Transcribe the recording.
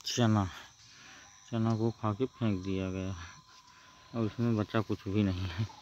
चना चना को खा के फेंक दिया गया और इसमें बचा कुछ भी नहीं है।